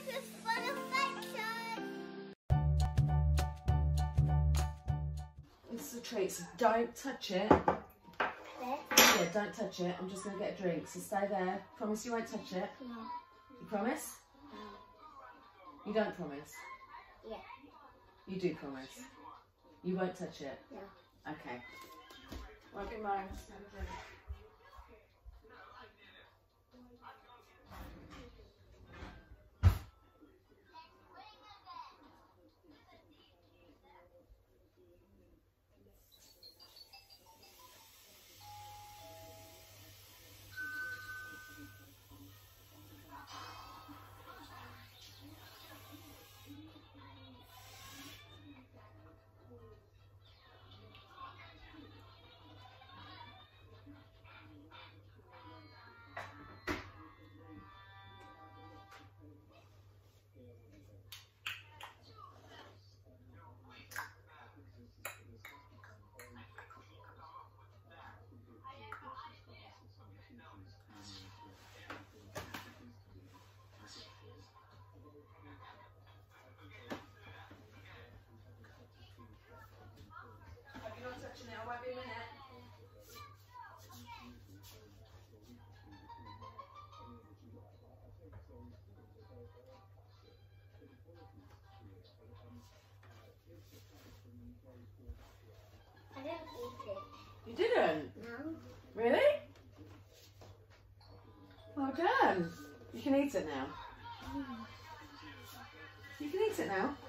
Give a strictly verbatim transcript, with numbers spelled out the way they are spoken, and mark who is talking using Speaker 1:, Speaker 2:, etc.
Speaker 1: This is for affection.
Speaker 2: It's a treat, so don't touch it.
Speaker 1: This?
Speaker 2: Yeah, don't touch it. I'm just going to get a drink, so stay there. Promise you won't touch it?
Speaker 1: No.
Speaker 2: You promise?
Speaker 1: No.
Speaker 2: You don't promise?
Speaker 1: Yeah.
Speaker 2: You do promise? You won't touch it?
Speaker 1: No.
Speaker 2: Okay. Won't be mine. Just have a drink. You're not touching it, I won't be a minute.
Speaker 1: I didn't eat it.
Speaker 2: You didn't?
Speaker 1: No.
Speaker 2: Really? Well done. You can eat it now. You can eat it now.